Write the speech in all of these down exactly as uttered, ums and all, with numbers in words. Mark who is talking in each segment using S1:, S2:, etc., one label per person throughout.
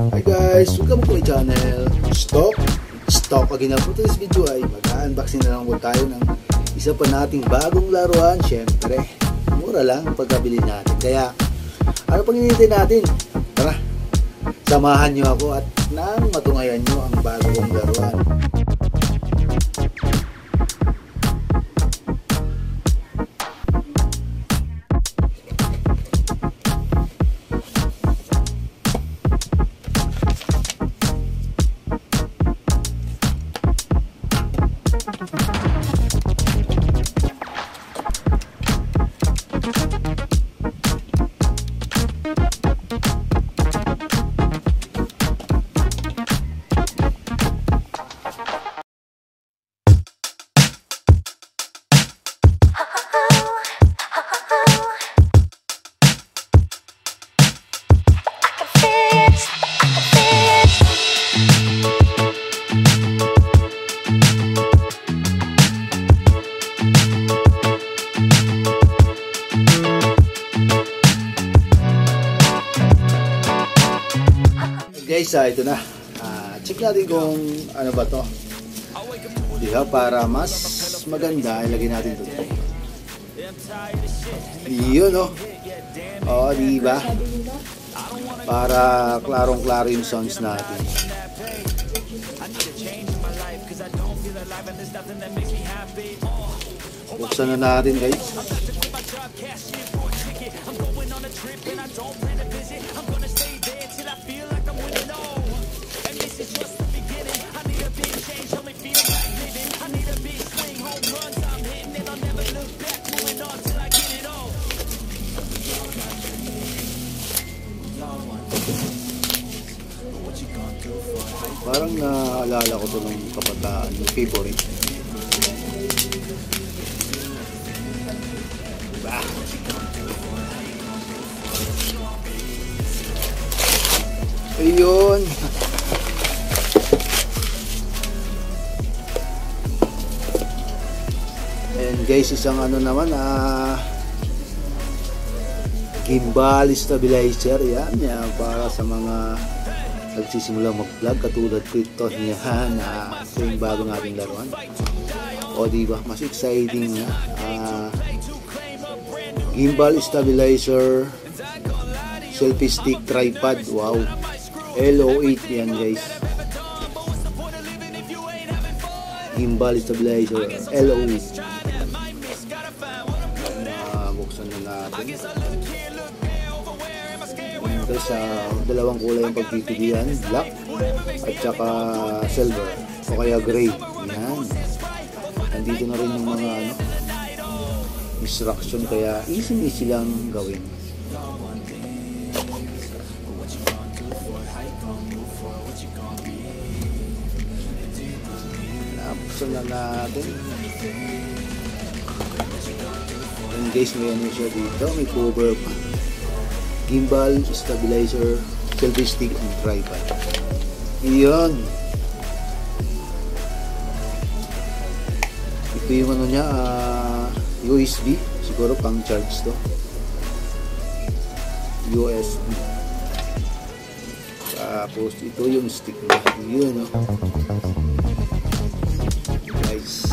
S1: Hi guys, welcome to my channel. Stock, stock again na po. Today's video ay mag-unboxing na lang po tayo ng isa pa nating bagong laruan. Syempre, mura lang pagkabili natin. Kaya, ano pang hinihintay natin? Tara, samahan nyo ako at nang matungayan nyo ang bagong laruan. Guys, ah, ito na. Ah, check natin kung ano ba to. Diba? Para mas maganda, ilagay natin ito. Yun, no? O, diba? Para klarong-klaro yung sounds natin. Buksan na natin, guys. Parang naalala ko ito nung kabataan, yung favorite. Diba? Ayun. And guys, isang ano naman, ah, gimbal stabilizer. Yan, yan, para sa mga nagsisimula mag-vlog katulad ko ito niya na ito yung bago nating laruan. O diba, mas exciting na. Uh, gimbal stabilizer selfie stick tripod. Wow, L O eight yan guys. Gimbal stabilizer L O eight. Uh, buksan na natin. Sa dalawang kulay ang pagpipilian, black at saka silver o kaya gray. Yan. Nandito na rin yung mga ano, instruction, kaya easy easy lang gawin. Napuksan na natin. And guys, may ano siya dito, may cover pa. Gimbal, stabilizer, selfie stick, and tripod. Iyon. Ito yung ano niya, uh, U S B. Siguro pang charge to. U S B. Tapos ito yung stick niya. Iyon, no? Guys.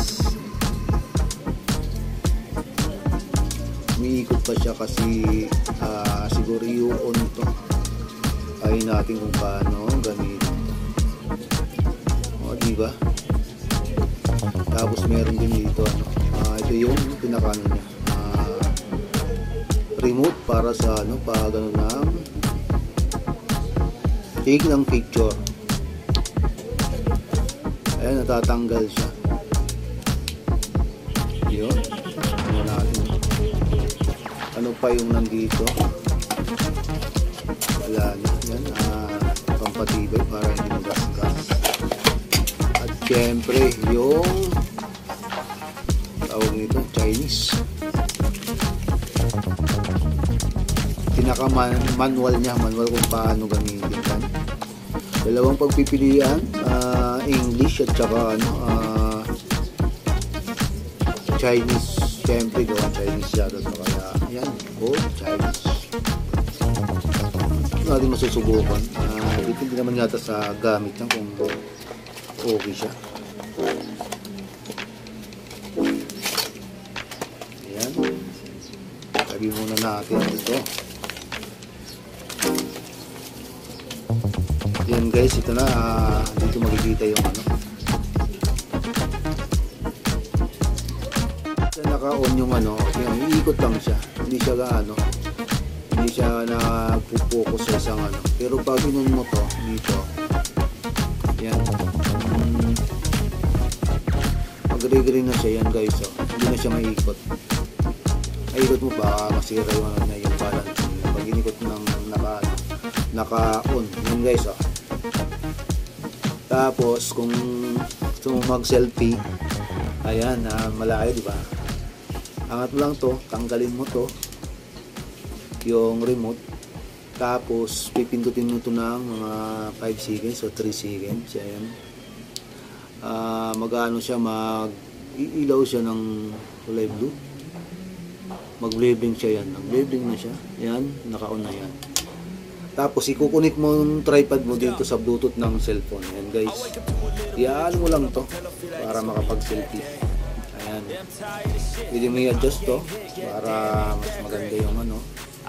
S1: Umiikot pa siya kasi uh, siguro i-on to. Ay natin kung paano gamitin. O, diba? Tapos meron din dito ano, uh, ito yung pinakano niya, uh, remote para sa ano, pag ano ng take ng picture. Ayan, natatanggal siya. Yun. Ano natin, ano pa yung nandito? Wala na. Yan, ah, pampatibay para hindi magasgas. At syempre, yung tawag nito, Chinese. Pinaka-manual niya, manual kung paano gamitin yan. Dalawang pagpipilian, uh, English at saka ano, uh, Chinese. Siyempre, gawang Chinese siya. So, kaya, yan. Oh, Chinese. Ito natin masusubukan. Uh, dito naman yata sa gamit niya kung okay siya. Ayan. Lagay muna natin ito. Ayan guys, ito na. Uh, dito makikita yung ano. Naka-on yung ano, yung iikot lang siya. Hindi siya gaano. Hindi siya na-focus sa isang ano. Pero pag inun mo to dito, yan, um, mag-green na siya yan guys. Oh. Hindi na siya maikot. Maikot mo ba masira yung ano na yung balance. Pag inikot ng naka naka-on yan guys. Oh. Tapos kung gusto mo mag-selfie, ayan, uh, malayo diba? Angat mo lang to, tanggalin mo to yung remote, tapos pipindutin mo to ng mga five seconds o three seconds. Ayan. Uh, mag-ano siya, mag iilaw siya ng kulay blue, mag-bling siya yan, mag-bling na siya. Ayan, naka-on na yan. Tapos ikukunik mo yung tripod mo dito sa bluetooth ng cellphone. Ayan guys, iaan mo lang to para makapag-selfie. Ayan, pwede mo i-adjust to para mas maganda yung ano.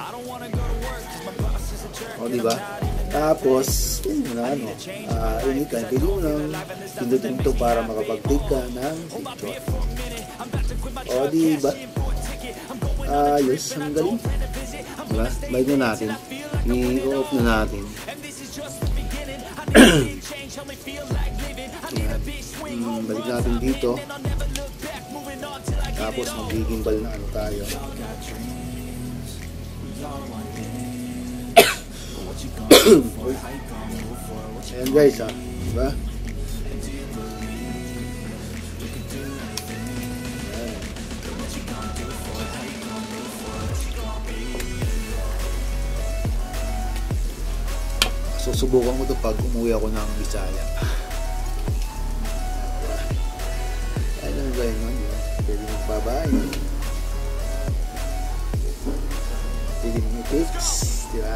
S1: O diba? Tapos yun na ano, uh, anytime pwede mo lang pindutin to para makapag-take ka ng picture. O diba? Ayos, ang galing. Diba? Balik na natin, i-off na natin. Hmm, balik natin dito. Tapos magigimbal na ano tayo. Ayan guys, ha, diba? Susubukan ko ito pag umuwi ako ng Bisaya. Ayan ang gawin mo, pwede mong babae, pwede mong i-fix, diba?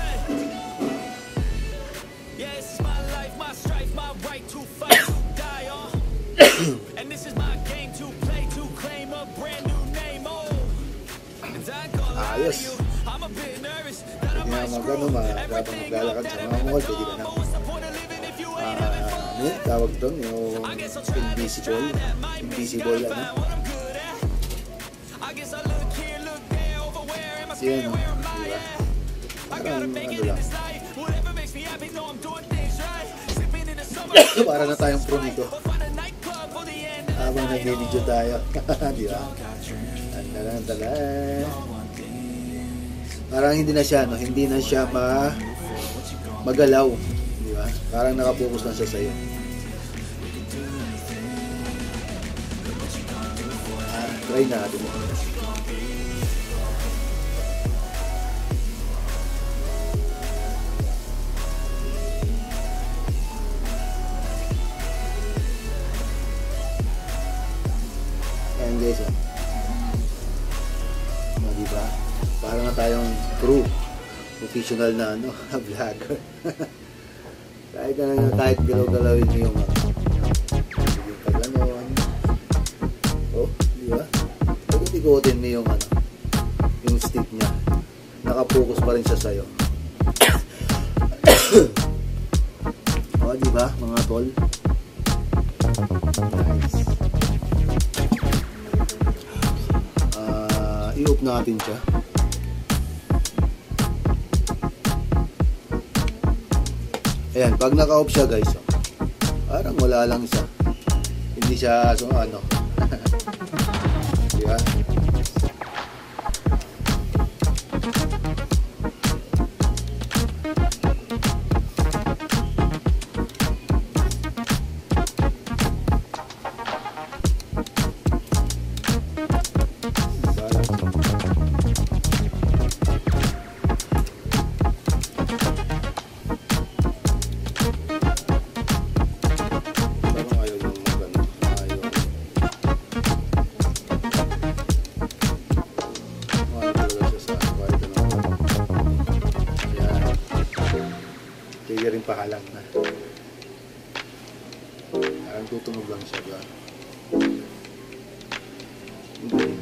S1: Ayos. Pwede na mag-ano, habang maglalakad sa mga mall, pwede ka na uh, ano, tawag doon, yung invisible invisible ano. Yan, diba? Parang ano lang. Para na tayong pro nito habang nag-video tayo. Diba? Tala-tala. Parang hindi na siya, no? Hindi na siya ma magalaw, di ba? Parang nakapokus na siya sa iyo. Ah, try natin. Ayan guys, oh. No, di ba? Parang na tayong pro, professional na ano, vlogger. Kahit na kahit galaw-galawin mo yung ano, yung pag-ganon. Oh, di ba? Pag-ikotin mo yung ano, yung stick niya. Nakapokus pa rin siya sa'yo. Oh, di ba, mga tol? Nice. Uh, i-off natin siya. Ayan, pag naka-off siya guys, oh, parang wala lang siya. Hindi siya, so ano. Diba? kalat na. Parang tutunog lang siya ba? Okay.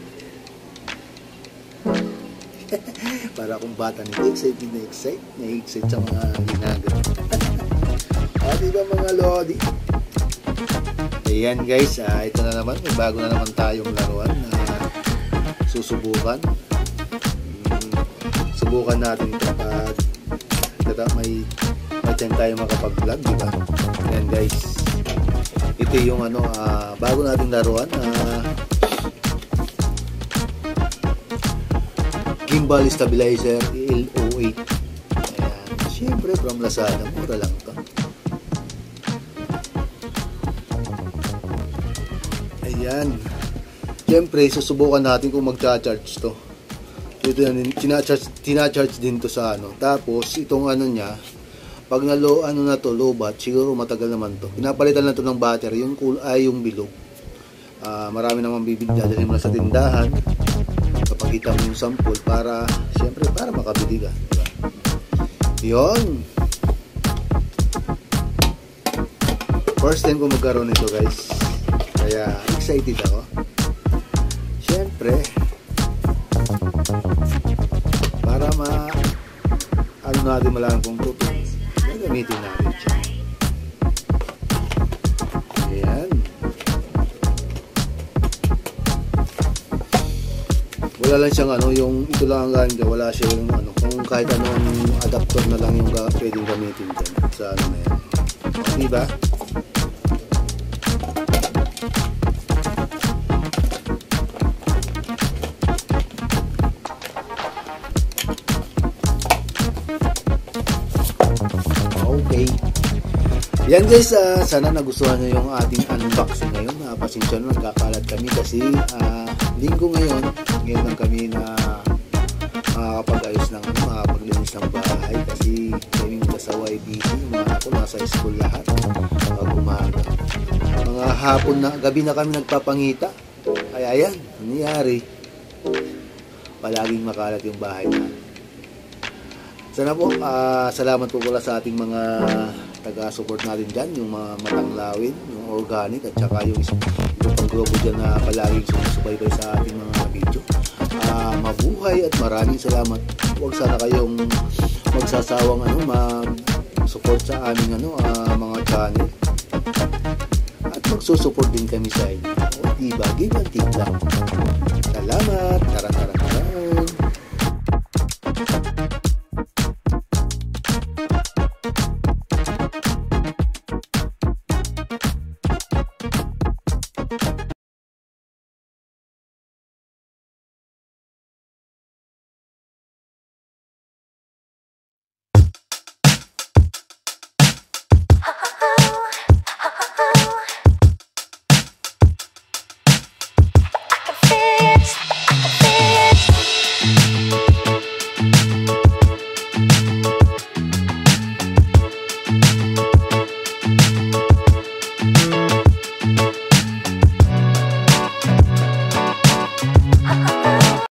S1: Para akong bata nito, excited na excited, na-excite sa mga ginagawa. O, diba mga lodi? Ayan guys, uh, ito na naman, may bago na naman tayong laruan na susubukan. Hmm, subukan natin ito pag ito, may may time tayo makapag-vlog, diba? Ayan guys, ito yung ano, uh, bago nating laruan, uh, gimbal stabilizer L O eight. Ayan, syempre from Lazada, mura lang ito. Ayan. Siyempre, susubukan natin kung magcha-charge to. Ito yan, tina-charge, tina-charge din to sa ano. Tapos, itong ano niya, pag na low, ano na to, low bat, siguro matagal naman to. Pinapalitan lang to ng battery, yung cool ay yung bilog. Uh, marami naman bibili, dadalhin mo na sa tindahan. Kapakita mo yung sample para, siyempre, para makabili ka. Diba? Yun. First time ko magkaroon nito guys. Kaya excited ako. Siyempre, para ma ano natin malaman kung tuto, gagamitin natin siya. Ayan. Wala lang siyang ano, yung ito lang ang ganda, wala siya yung ano, kung kahit anong adapter na lang yung pwedeng gamitin dyan sa ano na yan. Diba? Okay. Yan guys, uh, sana nagustuhan nyo yung ating unboxing ngayon. Uh, pasensya na, nagkakalat kami kasi uh, linggo ngayon, ngayon lang kami na makakapag-ayos ng ano, makapaglinis ng bahay kasi kami mula sa Y B T, mga ako nasa school lahat pag umaga. Mga hapon na, gabi na kami nagpapangita. Ay ayan, nangyari. Palaging makalat yung bahay na. Sana po, uh, salamat po pala sa ating mga taga-support natin dyan, yung mga matanglawin, yung organic, at saka yung isang grupo dyan na palaging sumusubaybay sa ating mga video. Uh, mabuhay at maraming salamat. Huwag sana kayong magsasawang ano, mag-support sa aming ano, uh, mga channel. At magsusupport din kami sa inyo. O diba, give and take lang. Salamat. Taran-taran-taran.